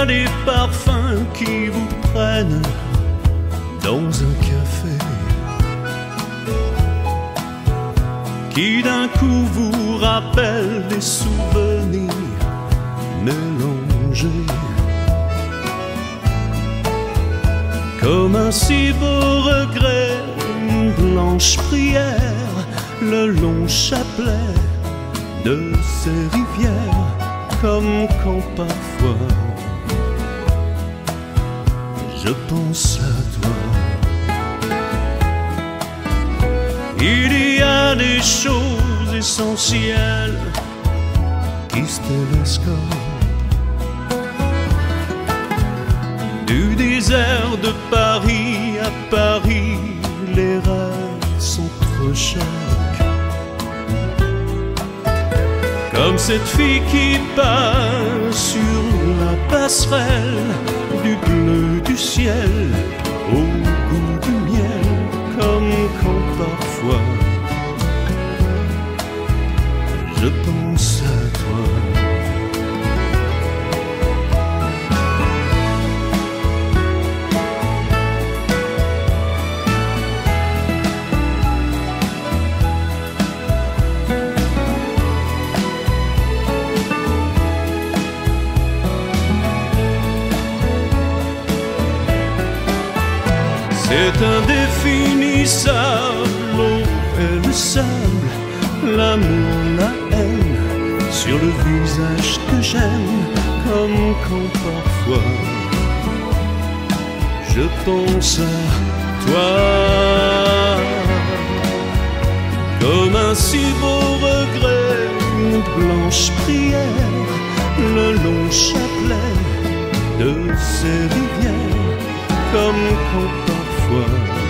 a des parfums qui vous prennent dans un café, qui d'un coup vous rappellent des souvenirs mélangés. Comme un si beau regret, une blanche prière, le long chapelet de ces rivières. Comme quand parfois je pense à toi. Il y a des choses essentielles qui se télescopent. Du désert de Paris à Paris, les rêves sont trop chocs. Comme cette fille qui passe sur la passerelle, du bleu du ciel au goût du miel. Comme quand parfois je pense à toi. C'est indéfinissable, l'eau et le sable, l'amour, la haine, sur le visage que j'aime. Comme quand parfois je pense à toi. Comme un si beau regret, une blanche prière, le long chapelet de ces rivières. Comme quand parfois